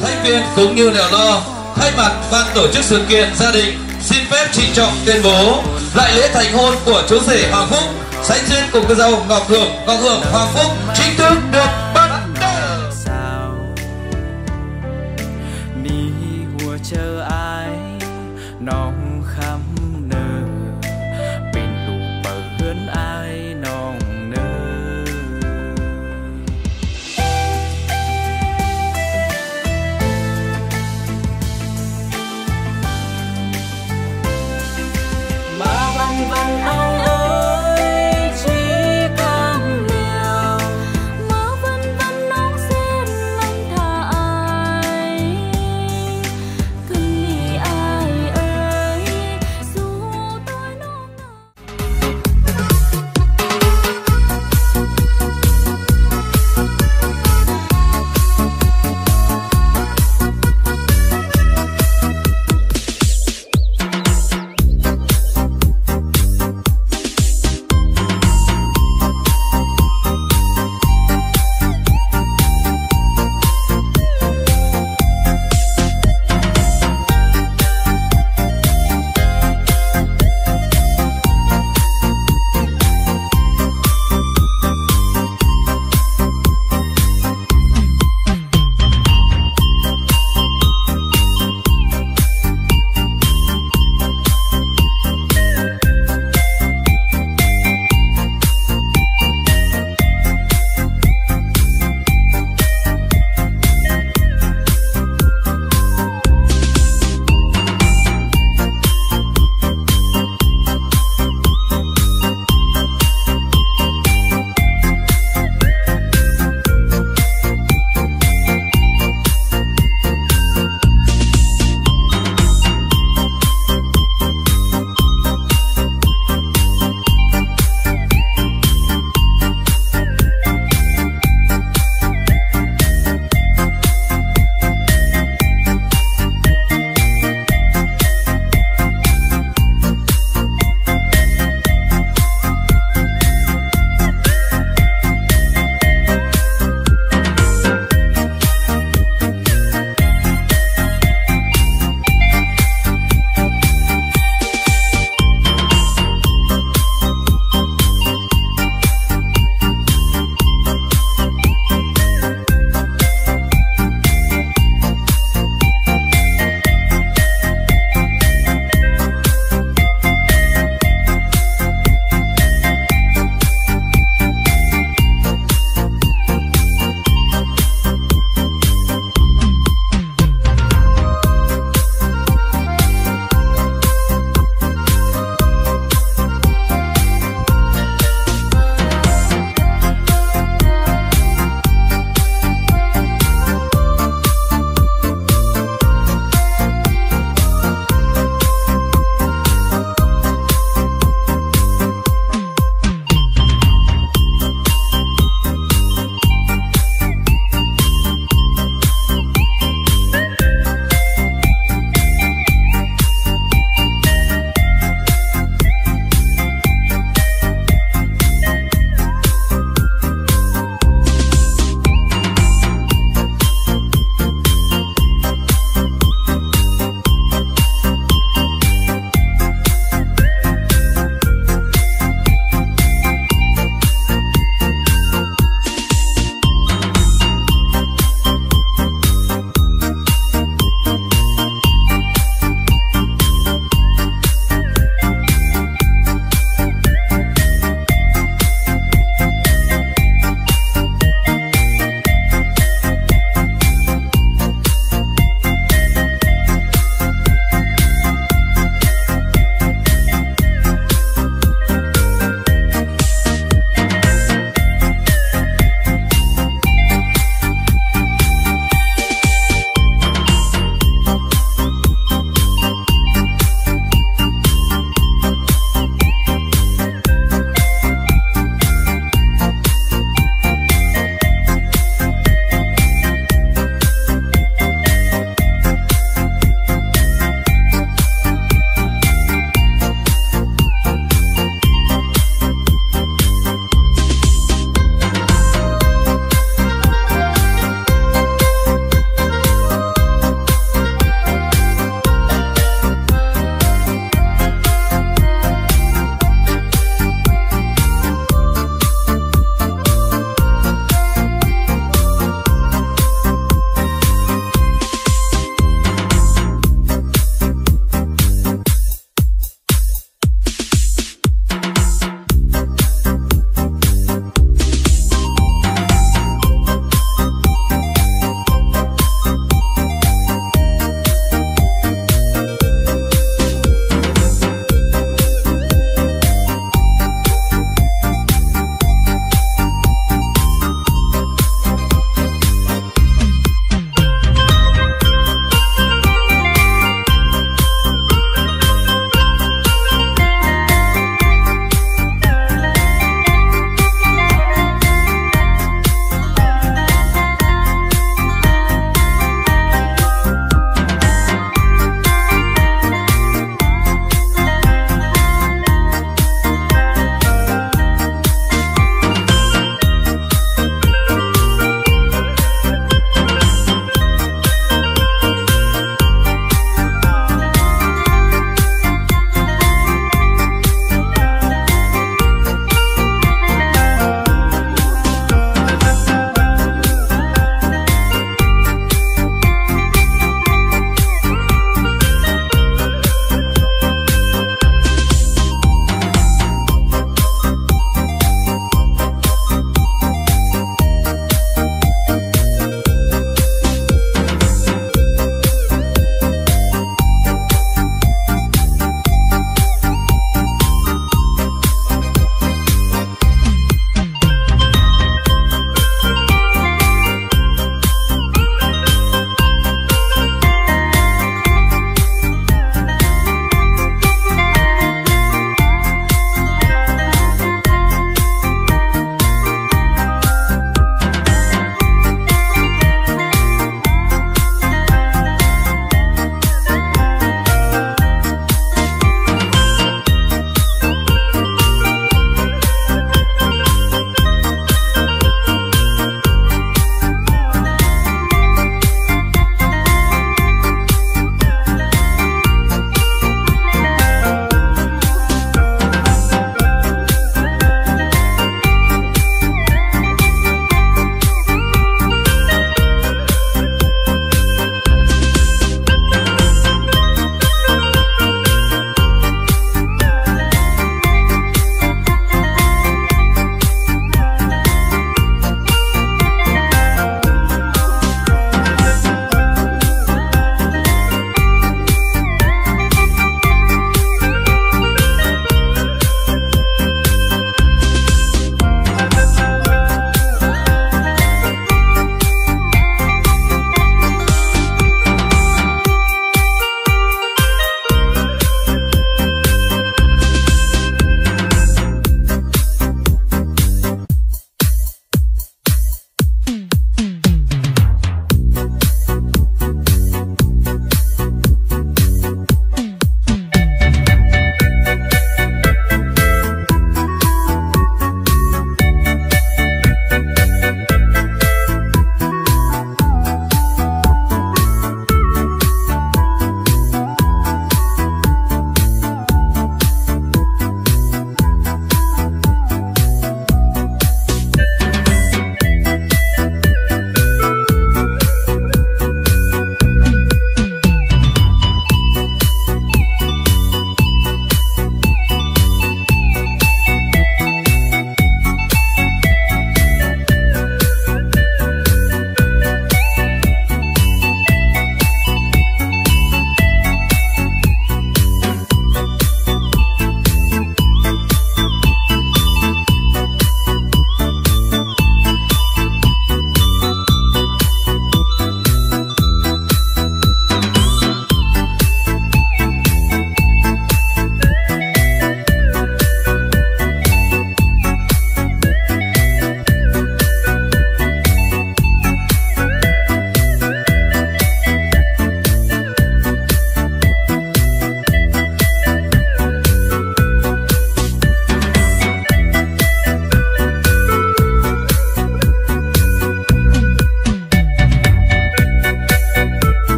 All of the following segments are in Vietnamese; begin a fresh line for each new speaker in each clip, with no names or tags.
thành viên cũng như nẻo lo. Thay mặt ban tổ chức sự kiện, gia đình xin phép trịnh trọng tuyên bố đại lễ thành hôn của chú rể Hoàng Phúc sánh duyên cùng cô dâu Ngọc Hưởng Hoàng Phúc chính thức được bắt đầu.
Ni hùa chờ ai nong khăm nơ bên đủ bờ hơn ai nong nơ.
Mà vần vần ông ơi chỉ cam liều, mà vần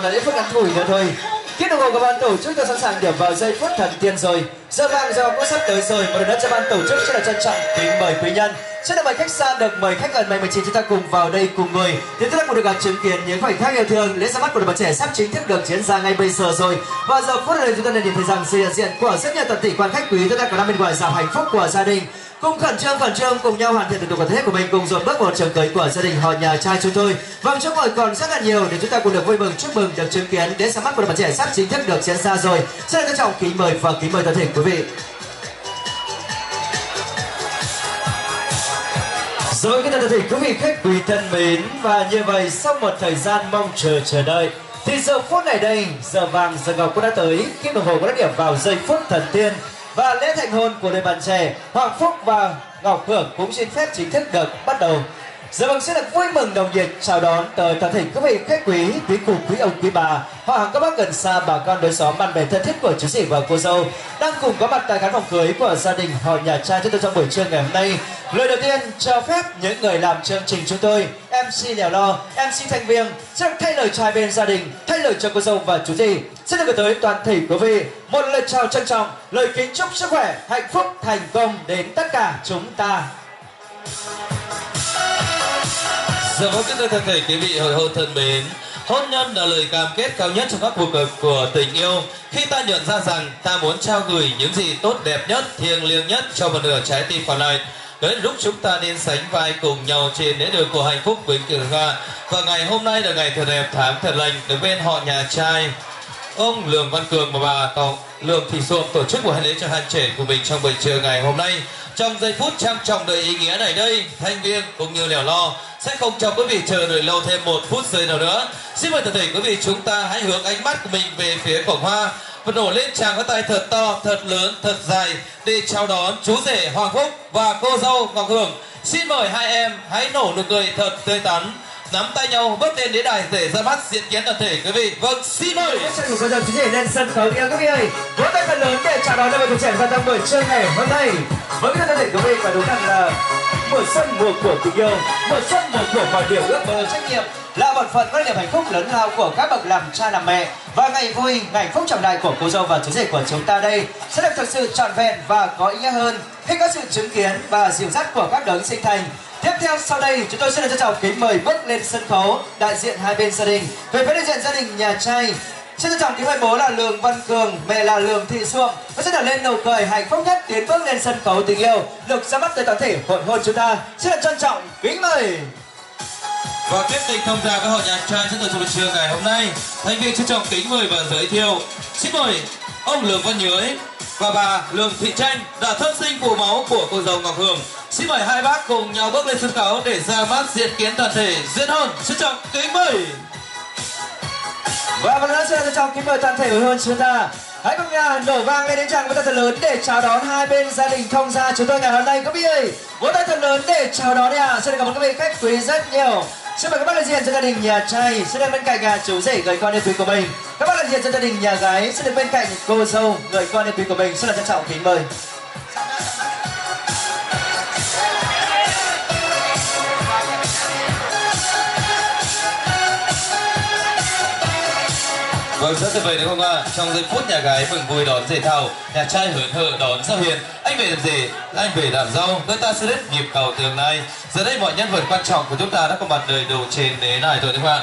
là ít phút ngắn ngủi nữa thôi. Kính đồng hồ của ban tổ chức đã sẵn sàng điểm vào giây phút thần tiên rồi. Giờ vàng giờ cũng sắp tới rồi. Một lần nữa cho ban tổ chức rất là trân trọng kính mời quý nhân. Sẽ được mời khách xa, được mời khách gần 19 chúng ta cùng vào đây cùng ngồi. Thì chúng ta cùng được chứng kiến những khoảnh khắc yêu thương lễ ra mắt của đội bóng trẻ sắp chính thức được diễn ra ngay bây giờ rồi. Và giờ phút này chúng ta nhìn thấy rằng sự hiện diện của rất nhiều toàn thể quan khách quý chúng ta còn đang bên ngoài rào hạnh phúc của gia đình. Cùng khẩn trương cùng nhau hoàn thiện thủ tục cần thiết của mình, cùng dồn bước vào trường cưới của gia đình họ nhà trai chúng tôi. Vâng, chỗ ngồi còn rất là nhiều để chúng ta cùng được vui mừng chúc mừng được chứng kiến đến ra mắt của đội bóng trẻ sắp chính thức được diễn ra rồi. Rất là trân trọng kính mời và kính mời toàn thể quý vị. Rồi kính toàn thể quý vị khách quý thân mến, và như vậy sau một thời gian mong chờ đợi thì giờ phút này đây, giờ vàng giờ ngọc cũng đã tới, kim đồng hồ cũng đã điểm vào giây phút thần tiên. Và lễ thành hôn của đôi bạn trẻ Hoàng Phúc và Ngọc Hưởng cũng xin phép chính thức được bắt đầu. Giờ vâng, sẽ được vui mừng đồng nhiệt chào đón tới toàn thể quý vị khách quý cụ, quý ông, quý bà, họ hàng các bác gần xa, bà con đối xóm, bạn bè thân thiết của chú rể và cô dâu đang cùng có mặt tại khán phòng cưới của gia đình họ nhà trai chúng tôi trong buổi trưa ngày hôm nay. Lời đầu tiên cho phép những người làm chương trình chúng tôi, MC Lèo Lo, MC Thanh Viêng sẽ được thay lời cho hai bên gia đình, thay lời cho cô dâu và chú rể, sẽ được gửi tới toàn thể quý vị một lời chào trân trọng, lời kính chúc sức khỏe, hạnh phúc, thành công đến tất cả chúng ta.
Giờ vâng, kính thưa toàn thể quý vị hội hôn thân mến, hôn nhân là lời cam kết cao nhất trong các cuộc đời của tình yêu. Khi ta nhận ra rằng ta muốn trao gửi những gì tốt đẹp nhất, thiêng liêng nhất cho một nửa trái tim còn lại, đến lúc chúng ta nên sánh vai cùng nhau trên nẻo đường của hạnh phúc vĩnh cửu hoa. Và ngày hôm nay là ngày thật đẹp, tháng thật lành, được bên họ nhà trai ông Lường Văn Cường và bà Lường Thị Xuồng tổ chức buổi lễ cho hai trẻ của mình trong buổi trưa ngày hôm nay. Trong giây phút trang trọng đầy ý nghĩa này đây, Thanh Viêng cũng như Lèo Lo sẽ không cho quý vị chờ đợi lâu thêm một phút giây nào nữa. Xin mời toàn thể quý vị chúng ta hãy hướng ánh mắt của mình về phía cổng hoa và nổ lên tràng các tay thật to, thật lớn, thật dài để chào đón chú rể Hoàng Phúc và cô dâu Ngọc Hưởng. Xin mời hai em hãy nổ nụ cười thật tươi tắn, nắm tay nhau bước lên đế đài để ra mắt diện kiến toàn thể quý vị. Vâng, xin mời.
Chân của cô dâu chú rể lên sân khấu đi quý vị ơi. Vỗ tay thật lớn để chào đón đôi vợ trẻ ra trong buổi trưa ngày hôm nay. Với cái toàn thể quý vị phải đúng rằng là mùa xuân, mùa của tình yêu, mùa xuân, mùa của mọi điều ước mơ, trách nhiệm là một phần với niềm hạnh phúc lớn lao của các bậc làm cha làm mẹ. Và ngày vui, ngày hạnh phúc trọng đại của cô dâu và chú rể của chúng ta đây sẽ được thực sự trọn vẹn và có ý nghĩa hơn khi có sự chứng kiến và dìu dắt của các đấng sinh thành. Tiếp theo sau đây chúng tôi sẽ được trân trọng kính mời bước lên sân khấu đại diện hai bên gia đình. Về phía đại diện gia đình nhà trai, xin trân trọng kính mời bố là Lường Văn Cường, mẹ là Lường Thị Xuồng và sẽ được lên nụ cười hạnh phúc nhất tiến bước lên sân khấu tình yêu được ra mắt tới toàn thể hội hôn chúng ta. Xin được trân trọng kính mời.
Và tiếp tục thông ra với họ nhà trai chúng tôi trong buổi trưa ngày hôm nay, Thanh Viêng trân trọng kính mời và giới thiệu. Xin mời ông Lường Văn Nhới và bà Lường Thị Tranh đã thân sinh phụ mẫu của cô dâu Ngọc Hưởng. Xin mời hai bác cùng nhau bước lên sân khấu để ra mắt diện kiến toàn thể diễn hôn. Trân trọng kính mời.
Và một lần nữa xin trân trọng kính mời toàn thể hội hôn chúng ta. Hãy cùng nhau nổ vang lên đến tràng với tay thật lớn để chào đón hai bên gia đình thông gia chúng tôi ngày hôm nay quý vị ơi. Vỗ tay thật lớn để chào đón đi ạ. Xin cảm ơn các vị khách quý rất nhiều. Xin mời các bác đại diện cho gia đình nhà trai sẽ đến bên cạnh chú rể người con yêu quý của mình. Các bác đại diện cho gia đình nhà gái sẽ đến bên cạnh cô dâu người con yêu quý của mình. Xin trân trọng kính mời.
Vâng, rất tuyệt vời đúng không ạ? Trong giây phút nhà gái mừng vui đón rể thảo, nhà trai hớn hở đón giao hiền. Anh về làm rể, anh về làm dâu, đôi ta sẽ đứt nhịp cầu tương lai. Giờ đây mọi nhân vật quan trọng của chúng ta đã có mặt đời đầu trên đế đài rồi đúng không ạ?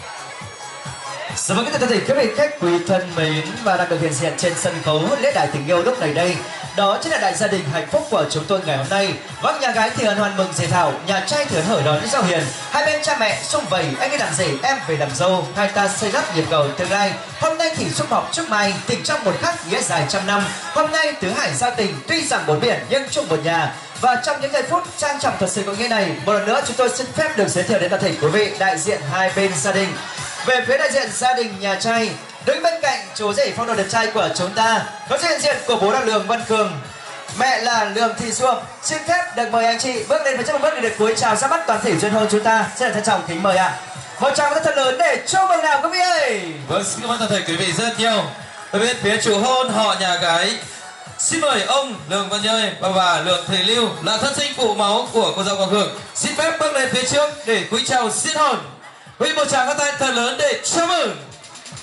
Dạ vâng, kính thưa quý vị khách quý thân mến, và đang được hiện diện trên sân khấu lễ đài tình yêu lúc này đây, đó chính là đại gia đình hạnh phúc của chúng tôi ngày hôm nay. Vâng, nhà gái thì hân hoan mừng rể thảo, nhà trai thì hớn hở đón giao hiền. Hai bên cha mẹ sum vầy, anh đi làm rể, em về làm dâu, hai ta xây đắp nhịp cầu tương lai. Hôm nay thì chúc mọc chúc mai, tình trong một khắc nghĩa dài trăm năm. Hôm nay tứ hải gia tình, tuy rằng bốn biển nhưng chung một nhà. Và trong những giây phút trang trọng thật sự có nghĩa này, một lần nữa chúng tôi xin phép được giới thiệu đến toàn thể quý vị đại diện hai bên gia đình. Về phía đại diện gia đình nhà trai, đứng bên cạnh chú rể phong độ đẹp trai của chúng ta có sự hiện diện của bố là Lường Văn Cường, mẹ là Lường Thị Xuồng. Xin phép được mời anh chị bước lên với chiếc một bước để được cúi chào ra mắt toàn thể duyên hôn chúng ta. Xin trân trọng kính mời ạ. Một tràng thật lớn để chúc mừng nào quý vị ơi.
Vâng, xin cảm ơn toàn thể quý vị rất nhiều. Ở bên phía chủ hôn họ nhà gái, xin mời ông Lường Văn Nhơi và bà Lường Thị Lưu là thân sinh phụ mẫu của cô dâu Ngọc Hưởng. Xin phép bước lên phía trước để cúi chào xin hôn. Quý một tràng các tay thật lớn để chúc mừng.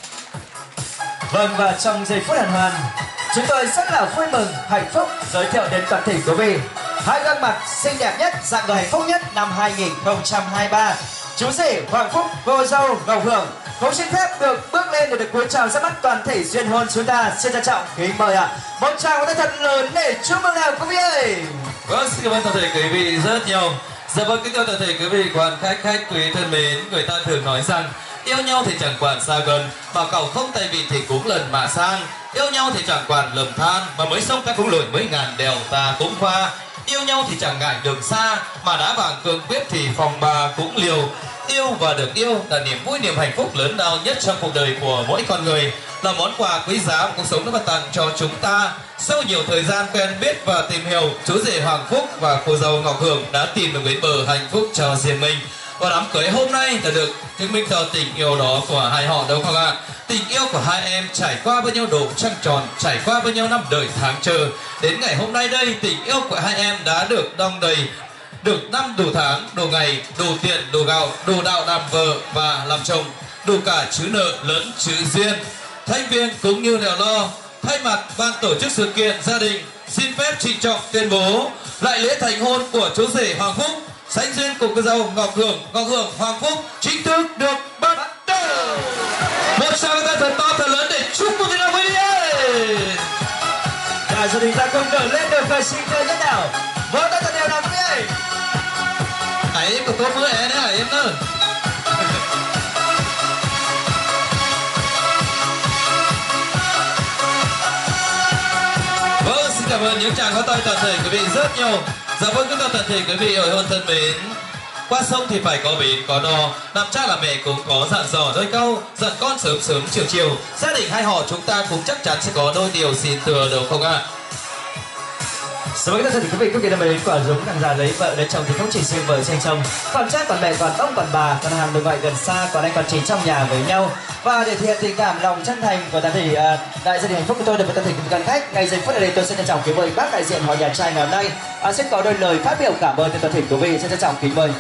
Vâng, và trong giây phút hân hoan, chúng tôi rất là vui mừng, hạnh phúc giới thiệu đến toàn thể quý vị hai gương mặt xinh đẹp nhất, dạng người hạnh phúc nhất năm 2023. Chú rể Hoàng Phúc, cô dâu Ngọc Hưởng cũng xin phép được bước lên để được cúi chào ra mắt toàn thể duyên hôn chúng ta. Xin trân trọng kính mời ạ. Một tràng của tay thật lớn để chúc mừng nào quý vị ơi.
Vâng, xin cảm ơn toàn thể quý vị rất nhiều. Dạ vâng, kính thưa toàn thể quý vị, quan khách quý thân mến, người ta thường nói rằng yêu nhau thì chẳng quản xa gần, mà cầu không tay vịn thì cũng lần mà sang. Yêu nhau thì chẳng quản lầm than, mà mới sông ta cũng lội mấy ngàn đèo ta cũng qua. Yêu nhau thì chẳng ngại đường xa, mà đá vàng cương quyết thì phòng bà cũng liều. Yêu và được yêu là niềm vui, niềm hạnh phúc lớn lao nhất trong cuộc đời của mỗi con người, là món quà quý giá của cuộc sống đã ban tặng cho chúng ta. Sau nhiều thời gian quen biết và tìm hiểu, chú rể Hoàng Phúc và cô dâu Ngọc Hưởng đã tìm được bến bờ hạnh phúc cho riêng mình. Và đám cưới hôm nay đã được chứng minh cho tình yêu đó của hai họ, đâu không ạ? Tình yêu của hai em trải qua bao nhiêu độ trăng tròn, trải qua bao nhiêu năm đời tháng chờ. Đến ngày hôm nay đây, tình yêu của hai em đã được đong đầy, được năm đủ tháng, đủ ngày, đủ tiền, đủ gạo, đủ đạo làm vợ và làm chồng, đủ cả chữ nợ lẫn chữ duyên. Thành viên cũng như đều lo, thay mặt ban tổ chức sự kiện gia đình xin phép trịnh trọng tuyên bố lại lễ thành hôn của chú rể Hoàng Phúc sánh duyên cùng cô dâu Ngọc Hưởng Hoàng Phúc chính thức được bắt đầu. Một tràng tay thật to thật lớn để chúc mừng nhau với đi.
Và gia đình ta cùng trở lên được khởi sinh tươi nhất nào. Vỗ tay thật đều nào quý vị.
Ấy của tôi mới é đấy em ơi. Vâng, xin cảm ơn những tràng pháo tay toàn thể quý vị rất nhiều. Dạ vâng, kính thưa toàn thể quý vị ơi hôn thân mến. Qua sông thì phải có bến có đò, làm cha làm mẹ cũng có dặn dò đôi câu, dặn con sớm sớm chiều chiều. Gia đình hai họ chúng ta cũng chắc chắn sẽ có đôi điều xin thừa đâu không ạ?
Dạ vâng, thưa quý vị, quý vị thân mến, quả giống càng già lấy vợ lấy chồng thì không chỉ riêng vợ tranh chồng, còn cha còn mẹ còn ông còn bà còn hàng đường ngoại gần xa còn anh còn chị trong nhà với nhau. Và để thể hiện tình cảm lòng chân thành của toàn thể đại gia đình hạnh phúc của tôi được một toàn thể cùng gần khách, ngay giây phút này tôi xin trân trọng kính mời bác đại diện họ nhà trai ngày hôm nay sẽ có đôi lời phát biểu cảm ơn từ toàn thể quý vị. Xin trân trọng kính mời.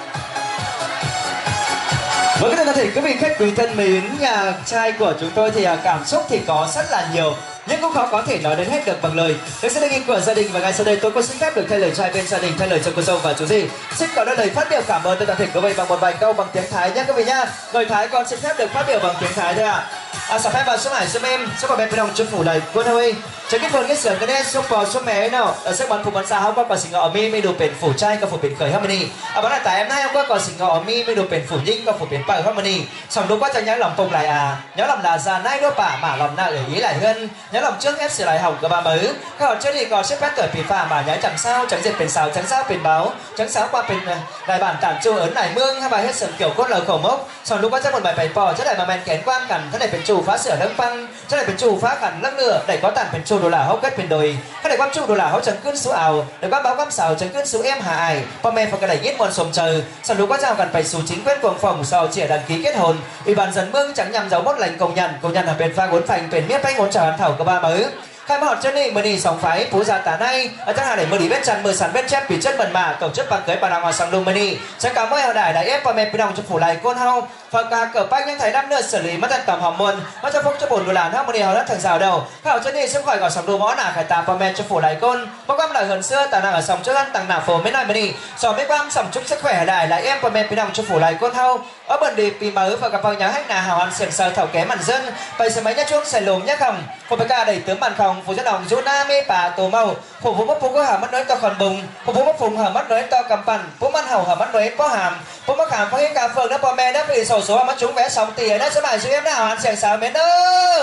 Với cái toàn thể quý vị khách quý thân mến, nhà trai của chúng tôi thì cảm xúc thì có rất là nhiều, nhưng cũng khó có thể nói đến hết được bằng lời. Với sự đề nghị của gia đình và ngay sau đây tôi có xin phép được thay lời trai bên gia đình, thay lời cho cô dâu và chú rể xin có đôi lời phát biểu cảm ơn từ toàn thể quý vị bằng một vài câu bằng tiếng Thái nhé quý vị nhá. Người Thái con xin phép được phát biểu bằng tiếng Thái thôi ạ. Sở phép vào số hải số em số bảo bên đồng chúc phủ lời quân ơi. Cho cái phần cái sườn cái đen số bò số mé nào ở sắc bắn phụ bắn xa hôm qua còn xình ngọ mi đồ bền phủ trai còn phủ bền khởi harmony. Bán là tại em nay hôm qua còn xình ngọ mi đồ bền phủ nhinh còn phủ bền bài harmony. Xong đúng quá cho nhớ lòng cùng lại nhớ lòng là già nay đôi bà mà lòng nào để ý lại hơn, nhớ lòng trước ép sửa lại hỏng của bà mới. Các họ trước thì còn xếp bát cởi phì phà mà nhớ chẳng sao chẳng diệt bền xào chẳng sao bền báo chẳng sao qua bền đại bản tản chu ấn nải mương hai bài hết sườn kiểu cốt lời khẩu mốc. Xong đúng quá cho một bài bày bò chất đại mà men kén quan cẩn thế này bền chủ phá sửa nâng phăng chất này bền chủ phá hẳn lắc lửa đẩy có tàn bền chủ đồ là hốc kết bền đồi các đại quan chủ đồ là hốc chẳng cơn số ảo để quan báo quan xào chẳng cơn số em hà ảiพ่อ mẹ phải cái đẩy ít muôn sồm chờ. Xong đúng quá cho cần phải số chính quyền quận phòng sau chỉ đăng ký kết hôn ủy ban dân mương chẳng nhằm giấu mốt lệnh công nhận ở bên pha ngốn phành tuyển miết phanh ngốn trả thảo của ba mới. Khai mọt chân đi, mưa đi sóng phái, phú gia tả nay ở chắc là để mưa đi vết chăn, mưa sàn vết chép, bị chất bẩn mà tổ chức bằng cưới bà nàng hòa sang lùm mưa đi. Chắc cảm ơn hậu đại đã ép và mẹ bị đồng cho phủ lại côn hao. Phần cả cờ bách những thầy năm nữa xử lý mất tận tầm hòm muôn, mất cho phúc cho bồn đồ làn hao mưa đi hầu đất thằng rào đầu. Các hậu chân đi xếp khỏi gọi sóng đồ mõ nà khải tà và mẹ cho phủ lại côn. Bác quan lại hơn xưa tả nàng ở sòng trước ăn tầng nà phổ mấy nói mưa đi. Sòng mấy quan sòng chúc sức khỏe hậu đại lại ép và mẹ bị đồng cho phủ lại côn hao. Ở bần đi pì mở và gặp vào nhà khách nà hào ăn xiềng sờ thảo ké màn dân. Vậy sẽ mấy nhá chuông xài lồm nhá không. Phụ bê ca đẩy tướng bàn không, phụ dân đồng rút mê bà tổ màu phụ vũ bốc phụ có hàm mắt nói to còn bùng phụ vũ bốc phùng hàm mắt nói to cầm bàn phụ mắt hầu hàm mắt nói có hàm phụ mắt hàm có cái cà phường đó bò mẹ đó bị sổ số mắt chúng vé sóng tiền đó số bài số em nào ăn sèn xào mến ơ.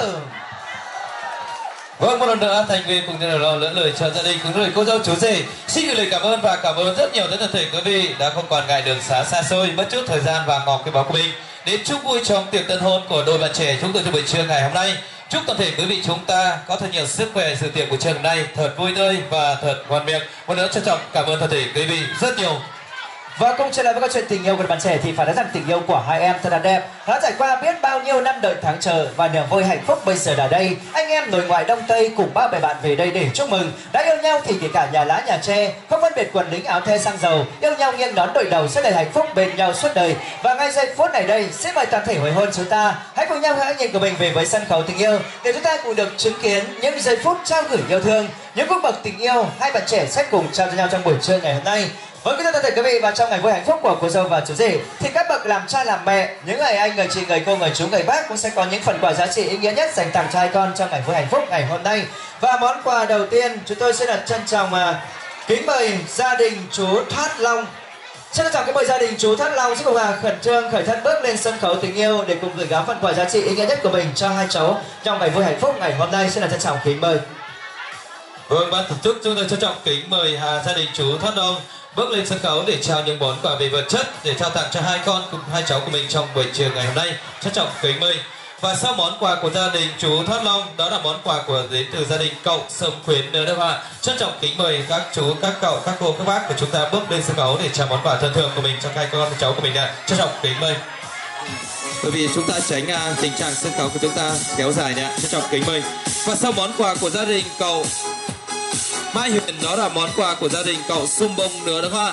Vâng, một lần nữa thành viên cùng nhau lo lẫn lời cho gia đình cùng lời cô dâu chú rể xin gửi lời cảm ơn và cảm ơn rất nhiều đến toàn thể quý vị đã không quản ngại đường xá xa xôi mất chút thời gian và ngọc cái báo của mình đến chúc vui trong tiệc tân hôn của đôi bạn trẻ chúng tôi trong buổi trưa ngày hôm nay. Chúc toàn thể quý vị chúng ta có thật nhiều sức khỏe sự tiệc buổi trưa hôm nay thật vui tươi và thật ngon miệng. Một lần nữa trân trọng cảm ơn toàn thể quý vị rất nhiều.
Và cùng trở lại với câu chuyện tình yêu của bạn trẻ thì phải nói rằng tình yêu của hai em thật là đẹp. Đã trải qua biết bao nhiêu năm đợi tháng chờ và niềm vui hạnh phúc bây giờ là đây. Anh em nội ngoại đông tây cùng ba bè bạn về đây để chúc mừng. Đã yêu nhau thì kể cả nhà lá nhà tre, không phân biệt quần lính áo the xăng dầu, yêu nhau nghiêng nón đội đầu sẽ đầy hạnh phúc bên nhau suốt đời. Và ngay giây phút này đây, xin mời toàn thể hồi hôn chúng ta hãy cùng nhau hãy anh nhìn của mình về với sân khấu tình yêu để chúng ta cùng được chứng kiến những giây phút trao gửi yêu thương, những cung bậc tình yêu hai bạn trẻ sẽ cùng trao cho nhau trong buổi trưa ngày hôm nay. Với kính thưa toàn thể quý vị, và trong ngày vui hạnh phúc của cô dâu và chú rể thì các bậc làm cha làm mẹ, những người anh, người chị, người cô, người chú, người bác cũng sẽ có những phần quà giá trị ý nghĩa nhất dành tặng cho hai con trong ngày vui hạnh phúc ngày hôm nay. Và món quà đầu tiên chúng tôi sẽ trân trọng kính mời gia đình chú Thoát Long. Xin trân trọng kính mời gia đình chú Thoát Long sẽ cùng khẩn trương khởi thân bước lên sân khấu tình yêu để cùng gửi gắm phần quà giá trị ý nghĩa nhất của mình cho hai cháu trong ngày vui hạnh phúc ngày hôm nay. Xin trân trọng kính mời.
Vâng, ban tổ chức chúng tôi trân trọng kính mời gia đình chú Thoát Long bước lên sân khấu để trao những món quà về vật chất để trao tặng cho hai con cùng hai cháu của mình trong buổi chiều ngày hôm nay. Trân trọng kính mời. Và sau món quà của gia đình chú Thoát Long, đó là món quà của đến từ gia đình cậu Sông Khuyến nữa đó ạ. Trân trọng kính mời các chú, các cậu, các cô, các bác của chúng ta bước lên sân khấu để trao món quà thân thương của mình cho hai con cháu của mình ạ. Trân trọng kính mời. Bởi vì chúng ta tránh tình trạng sân khấu của chúng ta kéo dài nè. Trân trọng kính mời. Và sau món quà của gia đình cậu Mai Huyền, đó là món quà của gia đình cậu Sum Bông nữa đúng không ạ?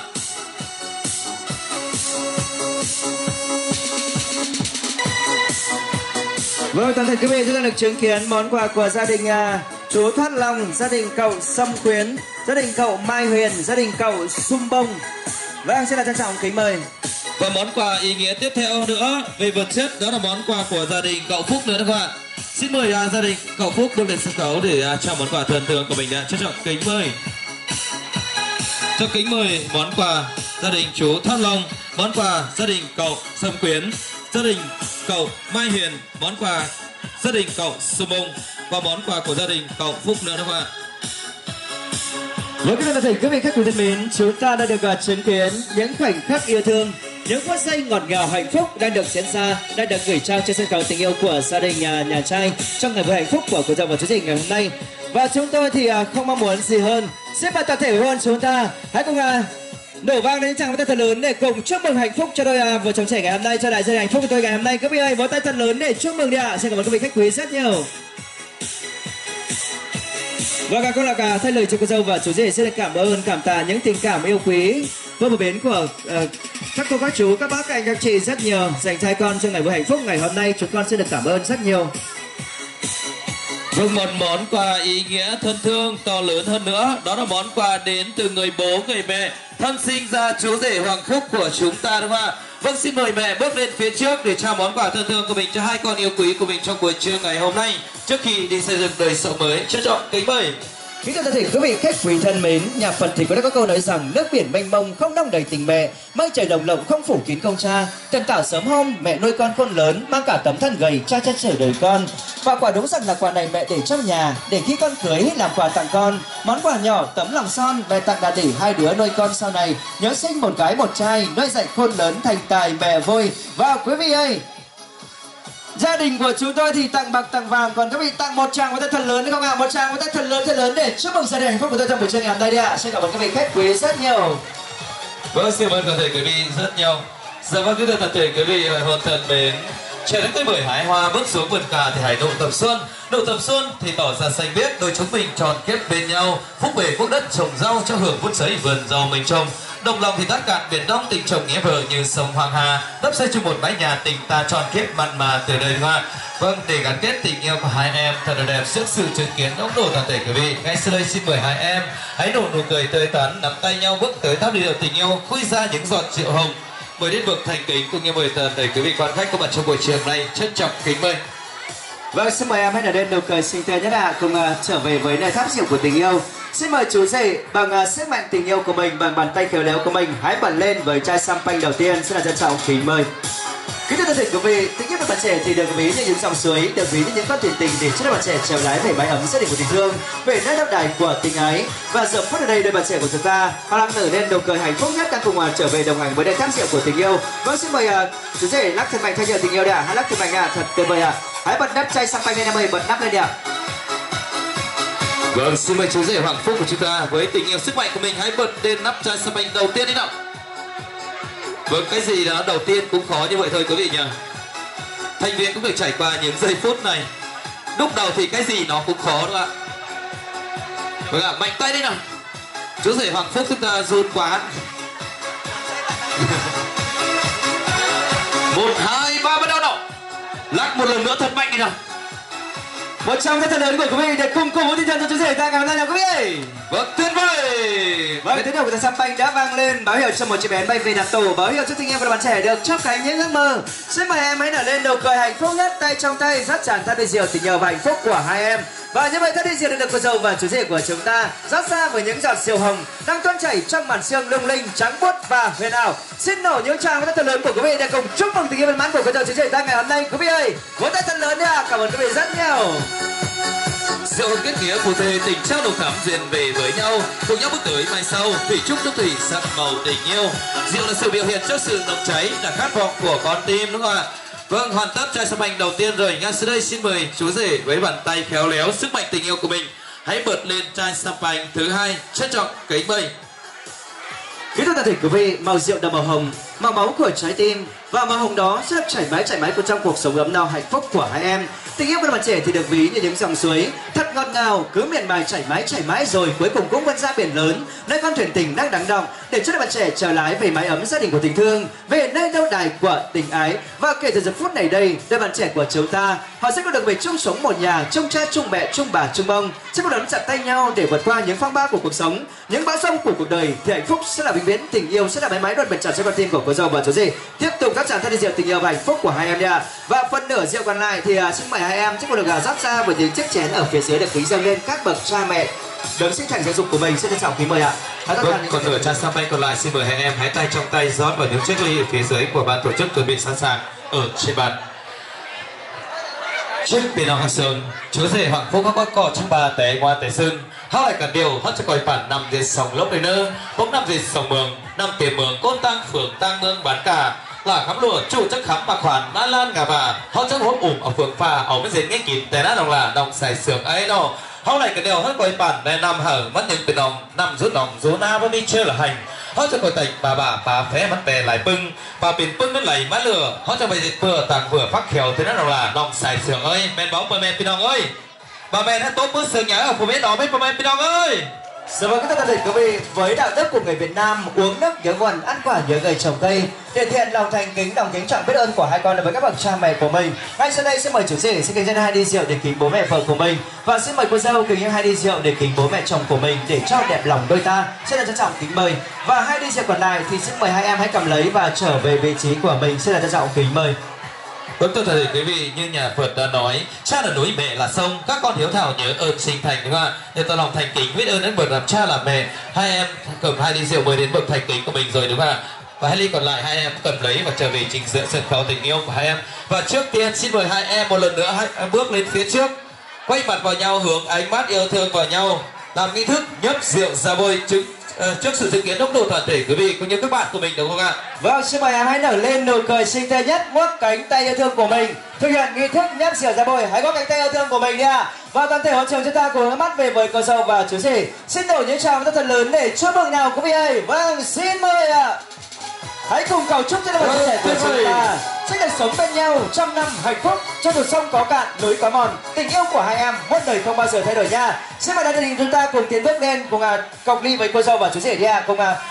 Vâng, toàn thể quý vị chúng ta được chứng kiến món quà của gia đình chú Thoát Long, gia đình cậu Sâm Khuyến, gia đình cậu Mai Huyền, gia đình cậu Sum Bông. Vâng, xin là trân trọng kính mời.
Và món quà ý nghĩa tiếp theo nữa về vật chất, đó là món quà của gia đình cậu Phúc nữa đúng không ạ? Xin mời gia đình cậu Phúc bước lên sân khấu để trao món quà thân thương của mình ạ. Trân trọng kính mời. Cho kính mời món quà gia đình chú Thoát Long, món quà gia đình cậu Sâm Quyến, gia đình cậu Mai Huyền, món quà gia đình cậu Sum Bông và món quà của gia đình cậu Phúc nữa đúng không ạ?
Với các toàn thể quý vị khách quý thân mến, chúng ta đã được chứng kiến những khoảnh khắc yêu thương, những phút giây ngọt ngào hạnh phúc đang được diễn ra, đang được gửi trao trên sân khấu tình yêu của gia đình nhà trai trong ngày vui hạnh phúc của cô dâu và chú rể ngày hôm nay. Và chúng tôi thì không mong muốn gì hơn, xin mời toàn thể hội hôn chúng ta hãy cùng nổ vang đến tràng vỗ tay thật lớn để cùng chúc mừng hạnh phúc cho đôi vợ chồng trẻ ngày hôm nay, cho đại gia đình hạnh phúc của tôi ngày hôm nay. Quý vị ơi, vỗ tay thật lớn để chúc mừng đi ạ. Xin cảm ơn quý vị khách quý rất nhiều. Và cũng là cả thay lời cho cô dâu và chú rể xin cảm ơn cảm tạ những tình cảm yêu quý vô bờ bến của các cô các chú, các bác, các anh các chị rất nhiều dành cho hai con trong ngày vui hạnh phúc ngày hôm nay. Chúng con xin được cảm ơn rất nhiều.
Vâng, một món quà ý nghĩa thân thương to lớn hơn nữa, đó là món quà đến từ người bố người mẹ thân sinh ra chú rể Hoàng Phúc của chúng ta đúng không ạ? Vâng, xin mời mẹ bước lên phía trước để trao món quà thân thương của mình cho hai con yêu quý của mình trong buổi trưa ngày hôm nay trước khi đi xây dựng đời sống mới. Trân trọng kính mời.
Kính thưa toàn thể quý vị khách quý thân mến, nhà Phật thì có đã có câu nói rằng nước biển mênh mông không đong đầy tình mẹ, mây trời lồng lộng không phủ kín công cha. Tần tảo sớm hôm mẹ nuôi con khôn lớn, mang cả tấm thân gầy cha chăn trở đời con. Và quả đúng rằng là quà này mẹ để trong nhà, để khi con cưới làm quà tặng con. Món quà nhỏ tấm lòng son mẹ tặng là để hai đứa nuôi con sau này nhớ sinh một gái một trai, nuôi dạy khôn lớn thành tài mẹ vui. Và quý vị ơi, gia đình của chúng tôi thì tặng bạc tặng vàng, còn các vị tặng một tràng vỗ tay thật lớn được không ạ? Một tràng vỗ tay thật lớn để chúc mừng gia đình hạnh phúc của tôi trong buổi trưa ngày hôm nay đi ạ. Xin cảm ơn các vị khách quý rất nhiều.
Vâng, xin ơn toàn thể quý vị rất nhiều. Dạ vâng, kính thưa toàn thể quý vị hôn thân mến, trời đất tới bởi hái hoa bước xuống vườn cà thì hãy nụ tập xuân. Nụ tập xuân thì tỏ ra xanh biếc, đôi chúng mình tròn kết bên nhau. Phúc về quốc đất trồng rau cho hưởng phút giấy vườn rau mình trồng. Đồng lòng thì tát cạn biển đông, tình chồng nghĩa vợ như sông Hoàng Hà. Đắp xây chung một mái nhà tình ta tròn kết mặn mà từ đời hoa. Vâng, để gắn kết tình yêu của hai em thật là đẹp trước sự chứng kiến ống đổ toàn thể quý vị. Ngay sau đây xin mời hai em hãy nụ cười tươi tắn, nắm tay nhau bước tới tháp đi đầu tình yêu, khui ra những giọt rượu hồng. Mời đến bậc thành kính cũng như mời toàn thể quý vị quan khách có mặt trong buổi trường này trân trọng kính mời.
Vâng, xin mời em hãy là lên nụ cười xinh tươi nhất ạ, cùng trở về với nơi tháp rượu của tình yêu. Xin mời chú rể bằng sức mạnh tình yêu của mình, bằng bàn tay khéo léo của mình hãy bật lên với chai champagne đầu tiên. Xin là trân trọng kính mời. Kính thưa toàn thể quý vị, tình yêu của bạn trẻ thì được ví như những dòng suối, được ví như những con thuyền tình để cho đôi bạn trẻ chèo lái về mái ấm gia đình của tình thương, về nơi đáp đài của tình ái. Và giờ phút ở đây đôi bạn trẻ của chúng ta đang nở lên nụ cười hạnh phúc nhất, đang cùng trở về đồng hành với nơi tháp rượu của tình yêu. Vâng, xin mời chú rể lắc thật mạnh thay nhờ tình yêu đã, hãy lắc thật mạnh thật tuyệt vời ạ. Hãy bật nắp chai champagne lên em ơi, bật nắp lên đi ạ.
Vâng, xin mời chú rể Hoàng Phúc của chúng ta với tình yêu sức mạnh của mình hãy bật lên nắp chai champagne đầu tiên đi nào. Vâng, cái gì đó đầu tiên cũng khó như vậy thôi quý vị nhỉ. thành viên cũng được trải qua những giây phút này. Lúc đầu thì cái gì nó cũng khó đúng không ạ? Vâng ạ, mạnh tay đi nào. Chú rể Hoàng Phúc chúng ta run quá. 1, 2, 3 bắt đầu nào. Lắc một lần nữa thật mạnh đi nào.
Một trong các thân lớn của quý vị để cùng cổ vũ tinh thần cho chú rể ta ngày hôm nay nào quý vị.
Vâng, tuyệt vời.
Vâng, tín hiệu của The Champagne đã vang lên báo hiệu cho một chiếc bé bay về đặt tổ, báo hiệu cho tình em và bạn trẻ được chóp cánh những ước mơ. Xin mời em hãy nở lên nụ cười hạnh phúc nhất, tay trong tay rót tràn thân đi rượu tình yêu và hạnh phúc của hai em. Và như vậy thân đi rượu được cô dâu và chú rể của chúng ta rót ra với những giọt rượu hồng đang tuôn chảy trong màn sương lung linh trắng buốt và huyền ảo. Xin nổ những tràng với thân lớn của quý vị để cùng chúc mừng tình yêu viên mãn của cô dâu chú rể ta ngày hôm nay quý vị ơi. Vỗ tay thân lớn nha, cảm ơn quý vị rất nhiều.
Rượu hồng kết nghĩa phù thề tình trao nồng thắm duyên về với nhau, cùng nhau bước tới mai sau thủy chung nước thủy sắc màu tình yêu. Rượu là sự biểu hiện cho sự nồng cháy, là khát vọng của con tim đúng không ạ? Vâng, hoàn tất chai champagne đầu tiên rồi. Ngay sau đây xin mời chú rể với bàn tay khéo léo sức mạnh tình yêu của mình hãy bật lên chai champagne thứ hai. Trân trọng kính mời.
Kính thưa toàn thể quý vị, màu rượu là màu hồng, màu máu của trái tim, và màu hồng đó sẽ chảy mãi của trong cuộc sống ấm no hạnh phúc của hai em. Tình yêu của bạn trẻ thì được ví như những dòng suối thật ngọt ngào, cứ miền mài chảy mãi rồi cuối cùng cũng vươn ra biển lớn, nơi con thuyền tình đang đắng đọng để cho bạn trẻ trở lái về mái ấm gia đình của tình thương, về nơi lâu đài của tình ái. Và kể từ giờ phút này đây, đôi bạn trẻ của chúng ta họ sẽ có được về chung sống một nhà, chung cha chung mẹ chung bà chung bông, sẽ có đón chặt tay nhau để vượt qua những phong ba của cuộc sống, những bão giông của cuộc đời, thì hạnh phúc sẽ là vĩnh viễn, tình yêu sẽ là mái mái đột bật chặt cho con tim của cô dâu và chú rể. Tiếp tục các chàng thân đi rượu tình yêu và hạnh phúc của hai em nha. Và phần nửa rượu còn lại thì xin mời hai em sẽ được rót ra với những chiếc chén ở phía dưới được kính dâng lên các bậc cha mẹ đấng sinh thành giáo dục của mình. Xin trân trọng kính mời ạ.
Vâng, còn nửa chai champagne còn lại xin mời hai em hãy tay trong tay rót vào những chiếc ly ở phía dưới của ban tổ chức chuẩn bị sẵn sàng ở trên bàn. Trước bên ông Hạc Sơn, chú rể Hoàng Phúc có cọ trong bà té ngoan té sơn. Hao lại cả điều hót cho coi bản nằm trên sông lốc đầy nơ, bốc nằm trên sông mường, nằm tiền mường côn tăng phường tăng mương bán cả. Là khám lụa chủ chắc khám bạc khoản mã lan ngà bà họ chắc hốt ủng ở phường pha ở mấy diện nghe kín té nát đồng là đồng xài sướng ấy nó họ lại cái điều hết coi bản này nằm hở mất những từ đồng nằm rút đồng rú na với mi chơi là hành họ cho coi tạch bà phé mắt bè lại bưng bà biển bưng nó lại má lửa họ cho bây giờ vừa tàng vừa phát khéo thế nát đồng là đồng xài sướng ơi men bóng bà men pin đồng ơi bà men hết tốt bữa sướng nhá ở phố bên đó mấy bà men pin đồng ơi.
Dạ vâng, các quý vị, với đạo đức của người Việt Nam, uống nước nhớ nguồn, ăn quả nhớ người trồng cây, thể hiện lòng thành kính, lòng kính trọng biết ơn của hai con đối với các bậc cha mẹ của mình. Ngay sau đây xin mời chủ rể xin kính dân hai ly rượu để kính bố mẹ vợ của mình, và xin mời cô dâu kính hai ly rượu để kính bố mẹ chồng của mình để cho đẹp lòng đôi ta. Xin là trân trọng kính mời. Và hai ly rượu còn lại thì xin mời hai em hãy cầm lấy và trở về vị trí của mình. Xin là trân trọng kính mời.
Vâng, thưa quý vị, như nhà Phật đã nói, cha là núi, mẹ là sông, các con hiếu thảo nhớ ơn sinh thành, đúng không ạ? Để tỏ lòng thành kính biết ơn đến bậc làm cha làm mẹ. Hai em cầm hai ly rượu mời đến bậc thành kính của mình rồi, đúng không ạ? Và hai ly còn lại hai em cầm lấy và trở về trình diễn sân khấu tình yêu của hai em. Và trước tiên xin mời hai em một lần nữa hãy bước lên phía trước, quay mặt vào nhau, hướng ánh mắt yêu thương vào nhau, làm nghi thức nhấp rượu ra bôi trước sự chứng kiến đông đủ toàn thể quý vị cũng như các bạn của mình, đúng không ạ?
Vâng, xin mời em hãy nở lên nụ cười xinh tươi nhất, ngoắc cánh tay yêu thương của mình, thực hiện nghi thức nhấp rượu ra bôi. Hãy ngoắc cánh tay yêu thương của mình đi ạ. Và toàn thể hội trường chúng ta cùng hướng mắt về với cô dâu và chú rể. Xin nổi những tràng rất thật lớn để chúc mừng nào quý vị ơi. Vâng, xin mời ạ. Hãy cùng cầu chúc cho đôi bạn trẻ của chúng ta sẽ được sống bên nhau trăm năm hạnh phúc, cho dù sông có cạn núi có mòn, tình yêu của hai em muôn đời không bao giờ thay đổi nha. Xin mời gia đình chúng ta cùng tiến bước lên, cùng cọc ly với cô dâu và chú rể đi ạ.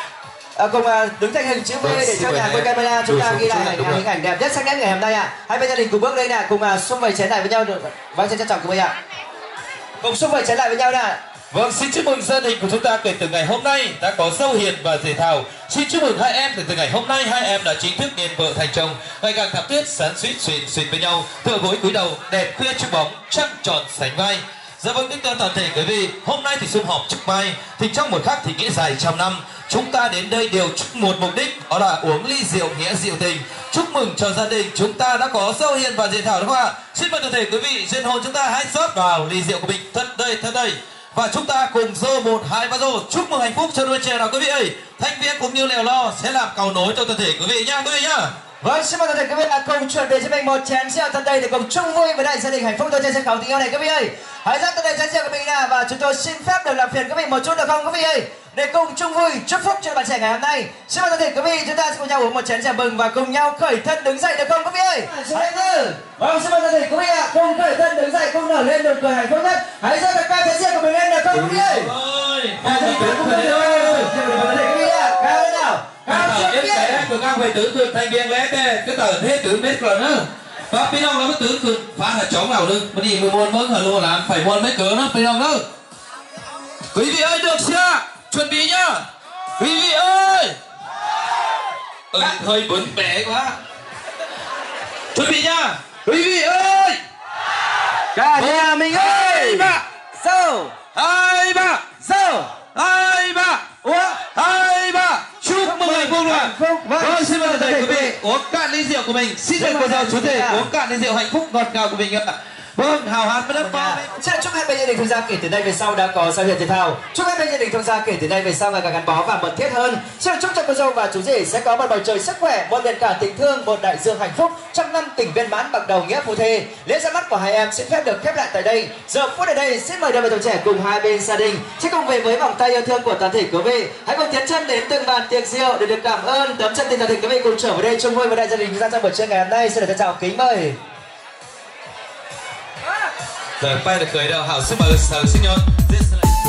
Cùng đứng thành hình chữ V để cho nhà quay camera chúng ta ghi lại hình ảnh đẹp nhất sắc nét ngày hôm nay ạ. Hai bên gia đình cùng bước lên nè, cùng xung vầy chén lại với nhau được. Vâng, xin trân trọng quý vị ạ. Cùng xung vầy chén lại với nhau nè.
Vâng, xin chúc mừng gia đình của chúng ta kể từ ngày hôm nay đã có dâu hiền và rể thảo. Xin chúc mừng hai em kể từ ngày hôm nay hai em đã chính thức nên vợ thành chồng, ngày càng thắm thiết sán suýt xuyên với nhau, tựa gối cúi đầu đẹp khuya chung bóng trăng tròn sánh vai. Dạ vâng, kính thưa toàn thể quý vị, hôm nay thì sum họp chúc mai, thì trong một khắc thì nghĩa dài trăm năm, chúng ta đến đây đều chúc một mục đích, đó là uống ly rượu nghĩa rượu tình, chúc mừng cho gia đình chúng ta đã có dâu hiền và rể thảo, đúng không ạ? Xin mời toàn thể quý vị duyên hôn chúng ta hãy rót vào ly rượu của mình thật đầy và chúng ta cùng rô 1, 2 và rô chúc mừng hạnh phúc cho đôi trẻ nào quý vị ơi. Thanh viên cũng như Lèo Lo sẽ làm cầu nối cho toàn thể quý vị nha quý vị nhá.
Vâng, xin mời toàn thể quý vị là cùng chuẩn bị cho mình một chén rượu thật đầy để cùng chung vui với đại gia đình hạnh phúc tôi trên sân khấu tình yêu này quý vị ơi. Hãy dắt toàn thể chén rượu của mình nào và chúng tôi xin phép được làm phiền quý vị một chút được không quý vị ơi? Để cùng chung vui chúc phúc cho bạn trẻ ngày hôm nay. Xin mời toàn thể quý vị chúng ta sẽ cùng nhau uống một chén rượu mừng và cùng nhau khởi thân đứng dậy được không quý vị ơi? Vâng, xin mời toàn thể quý vị ạ, cùng khởi thân đứng dậy, cùng nở lên nụ cười hạnh phúc nhất. Hãy dơ thật cao chén rượu của mình lên được không quý vị ơi? Cao lên nào.
Cường ăn phải tưởng cường thành viên lẽ đây cái tờ thế tưởng biết rồi nữa và bên ông nó mới tưởng cường phá là chống nào đừng mà đi 11 mớn hả luôn làm phải môn mấy cửa nó bên ông đó quý vị ơi được chưa chuẩn bị nhá quý vị ơi hơi bẩn bẻ quá chuẩn bị nhá quý vị ơi
Cả nhà mình ơi
sao 2 3
sao
2 3 2 3 chúc mừng hạnh phúc luôn. Vâng, xin mời toàn thể quý vị uống cạn ly rượu của mình. Xin mời cô dâu chú rể uống cạn ly rượu hạnh phúc ngọt ngào của mình ạ. Vâng, hào hán với đất phong.
Xin chúc hai bên gia đình thông gia kể từ nay về sau đã có giao hiện thể thao. Chúc hai bên gia đình thông gia kể từ nay về sau ngày càng gắn bó và mật thiết hơn. Xin chúc cho cô dâu và chú rể sẽ có một bầu trời sức khỏe, một biển cả tình thương, một đại dương hạnh phúc, trăm năm tình viên mãn bằng đầu nghĩa phu thê. Lễ ra mắt của hai em xin phép được khép lại tại đây. Giờ phút ở đây xin mời đôi vợ chồng trẻ cùng hai bên gia đình sẽ cùng về với vòng tay yêu thương của toàn thể quý vị. Hãy cùng tiến chân đến từng bàn tiệc rượu để được cảm ơn tấm chân tình toàn thể quý vị cùng trở về đây chung vui với đại gia đình chúng ta trong buổi trưa ngày hôm nay. Xin được trân trọng kính mời.
Giờ quay được cười đâu hảo sức mời sở sinh nhôn